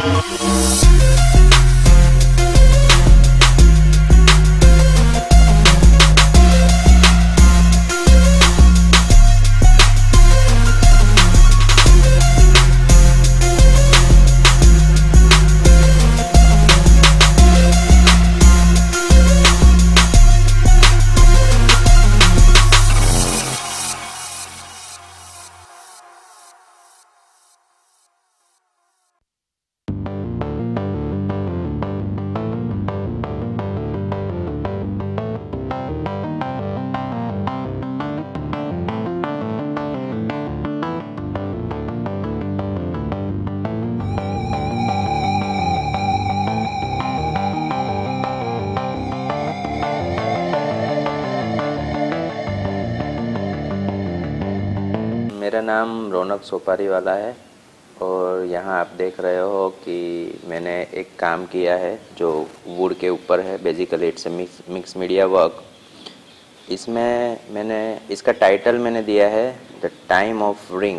मेरा नाम रौनक सोपारी वाला है और यहाँ आप देख रहे हो कि मैंने एक काम किया है जो वुड के ऊपर है। Basically it's a mix media work. इसमें मैंने इसका टाइटल मैंने दिया है द टाइम ऑफ रिंग।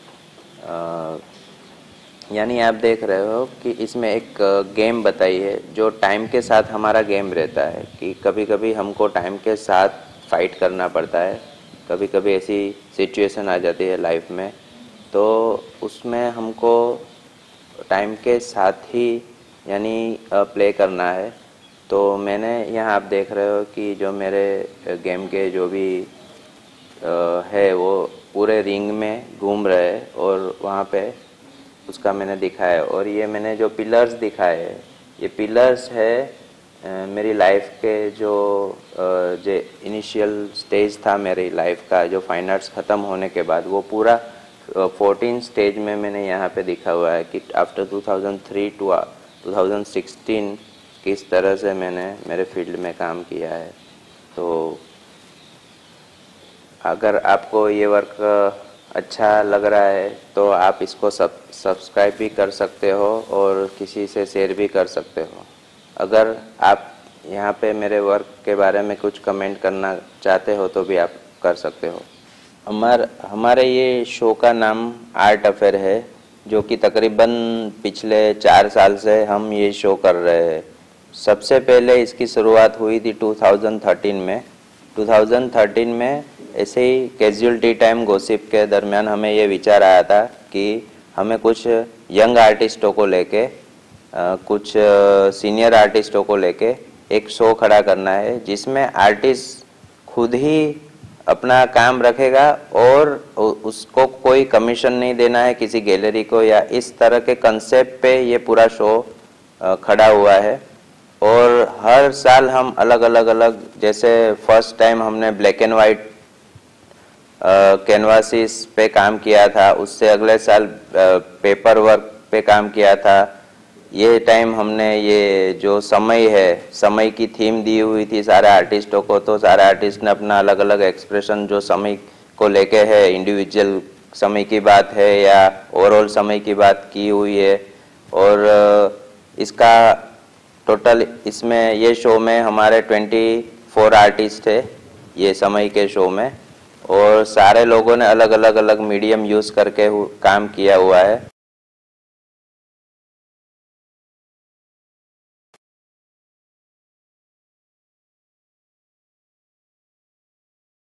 यानी आप देख रहे हो कि इसमें एक गेम बताई है जो टाइम के साथ हमारा गेम रहता है कि कभी कभी हमको टाइम के साथ फाइट करना पड़ता है, कभी कभी ऐसी सिचुएशन आ जाती है लाइफ में, तो उसमें हमको टाइम के साथ ही यानी प्ले करना है। तो मैंने यहाँ आप देख रहे हो कि जो मेरे गेम के जो भी है वो पूरे रिंग में घूम रहे हैं और वहाँ पे उसका मैंने दिखाया। और ये मैंने जो पिलर्स दिखाए हैं, ये पिलर्स है मेरी लाइफ के जो इनिशियल स्टेज था मेरी लाइफ का, जो फाइन आर्ट्स ख़त्म होने के बाद वो पूरा 14 स्टेज में मैंने यहाँ पे दिखा हुआ है कि आफ्टर 2003 टू 2016 किस तरह से मैंने मेरे फील्ड में काम किया है। तो अगर आपको ये वर्क अच्छा लग रहा है तो आप इसको सब्सक्राइब भी कर सकते हो और किसी से शेयर भी कर सकते हो। अगर आप यहाँ पे मेरे वर्क के बारे में कुछ कमेंट करना चाहते हो तो भी आप कर सकते हो। हमारे ये शो का नाम आर्ट अफेयर है, जो कि तकरीबन पिछले 4 साल से हम ये शो कर रहे हैं। सबसे पहले इसकी शुरुआत हुई थी 2013 में। 2013 में ऐसे ही कैजुअल टी टाइम गॉसिप के दरमियान हमें ये विचार आया था कि हमें कुछ यंग आर्टिस्टों को लेके कुछ सीनियर आर्टिस्टों को लेके एक शो खड़ा करना है जिसमें आर्टिस्ट खुद ही अपना काम रखेगा और उसको कोई कमीशन नहीं देना है किसी गैलरी को, या इस तरह के कंसेप्ट पे ये पूरा शो खड़ा हुआ है। और हर साल हम अलग, जैसे फर्स्ट टाइम हमने ब्लैक एंड वाइट कैनवासिस पे काम किया था, उससे अगले साल पेपर वर्क पे काम किया था। ये टाइम हमने ये जो समय है, समय की थीम दी हुई थी सारे आर्टिस्टों को, तो सारे आर्टिस्ट ने अपना अलग एक्सप्रेशन जो समय को लेके है, इंडिविजुअल समय की बात है या ओवरऑल समय की बात की हुई है। और इसका टोटल इसमें ये शो में हमारे 24 आर्टिस्ट थे ये समय के शो में, और सारे लोगों ने अलग मीडियम यूज़ करके काम किया हुआ है।